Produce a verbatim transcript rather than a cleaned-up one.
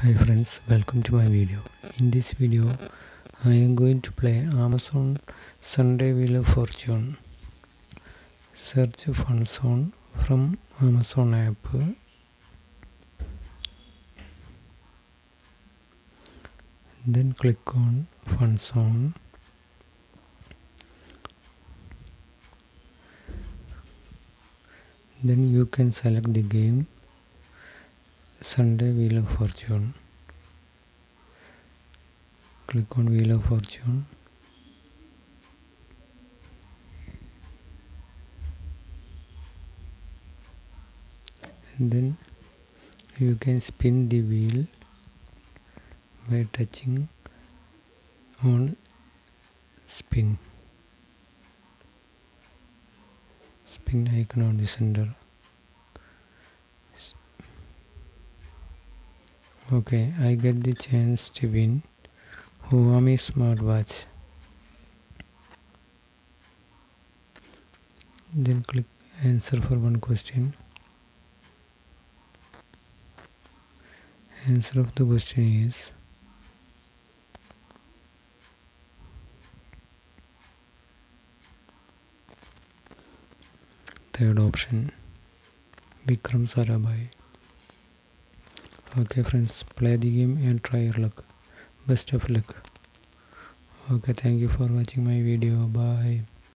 Hi friends, welcome to my video. In this video I am going to play Amazon Sunday Wheel of Fortune. Search Fun Zone from Amazon app. Then click on Fun Zone. Then you can select the game Sunday Wheel of Fortune. Click on Wheel of Fortune. And then you can spin the wheel by touching on spin. Spin icon on the center. Okay, I get the chance to win Huami smartwatch. Then click answer for one question. Answer of the question is third option, Vikram Sarabhai. Okay friends, play the game and try your luck. Best of luck. Okay, thank you for watching my video. Bye.